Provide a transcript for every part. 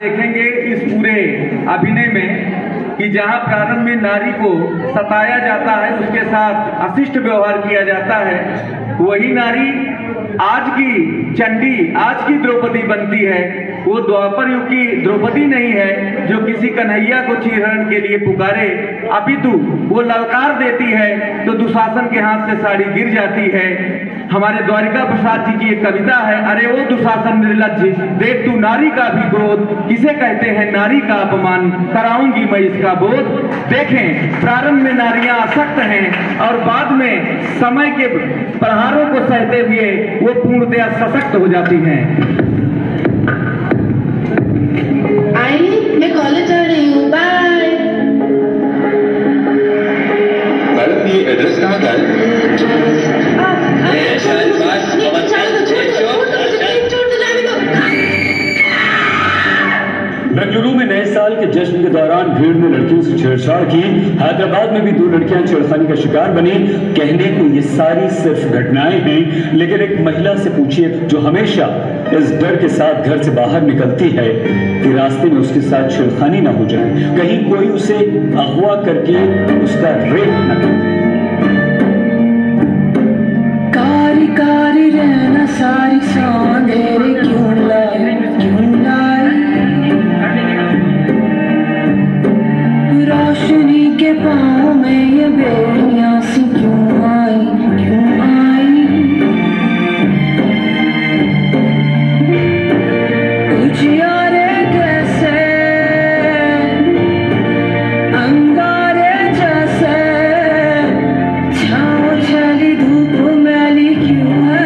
देखेंगे इस पूरे अभिनय में कि जहां प्रारंभ में नारी को सताया जाता है, उसके साथ अशिष्ट व्यवहार किया जाता है, वही नारी आज की चंडी, आज की द्रौपदी बनती है। वो द्वापर युग की द्रौपदी नहीं है जो किसी कन्हैया को चीरहरण के लिए पुकारे, अपितु वो ललकार देती है तो दुशासन के हाथ से साड़ी गिर जाती है। हमारे द्वारिका प्रसाद जी की एक कविता है, अरे वो दुशासन निर्लज्ज, देख तू नारी का भी क्रोध, किसे कहते हैं नारी का अपमान, कराऊंगी मैं इसका बोध। देखें, प्रारंभ में नारियां अशक्त हैं और बाद में समय के प्रहारों को सहते हुए वो पूर्णतया सशक्त हो जाती हैं। मैं कॉलेज जा रही हूँ, बाय। मैडम ये एड्रेस कहाँ का है? बेंगलुरु में नए साल के जश्न के दौरान भीड़ ने लड़कियों से छेड़छाड़ की। हैदराबाद में भी 2 लड़कियां छेड़खानी का शिकार बनी। कहने को ये सारी सिर्फ घटनाएं हैं, लेकिन एक महिला से पूछिए जो हमेशा इस डर के साथ घर से बाहर निकलती है कि रास्ते में उसके साथ छेड़खानी ना हो जाए, कहीं कोई उसे अगवा करके उसका रेप न कर दे। कारी कारी रहना सारी सांधेरे क्यों लाई, रोशनी के पाँव में ये बेड़ियां सी क्यों आई, क्यों आई। उजियारे कैसे अंगारे जैसे, छाँव चली धूप मैली क्यों है।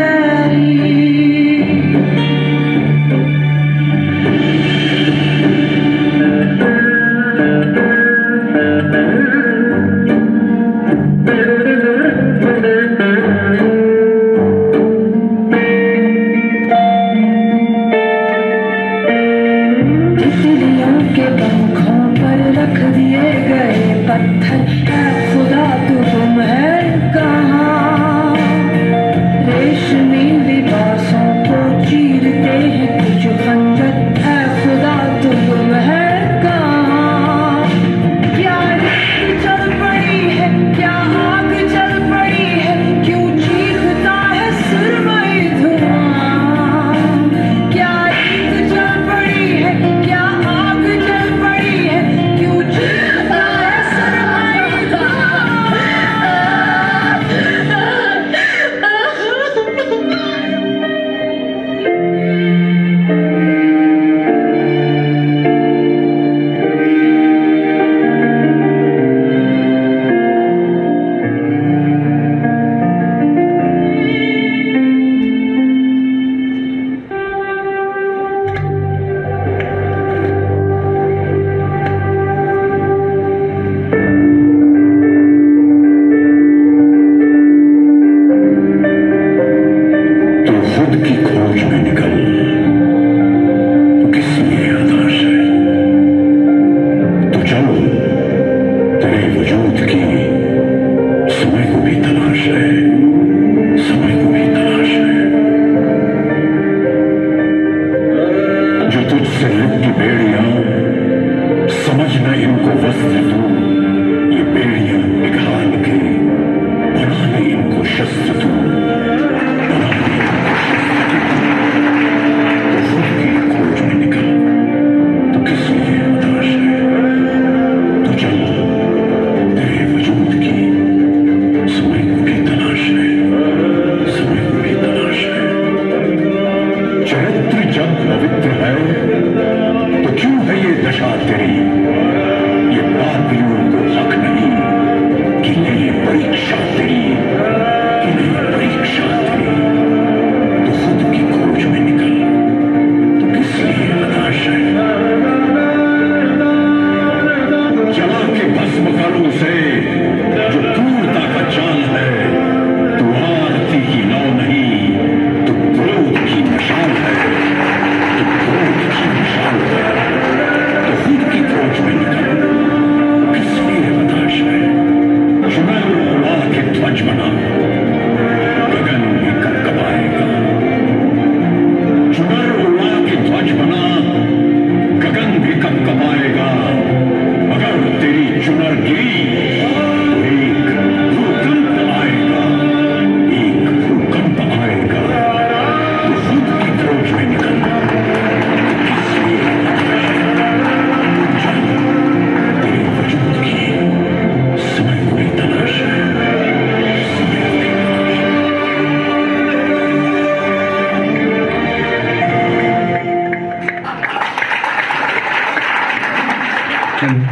चरित्र जब पवित्र है तो क्यों है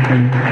करें।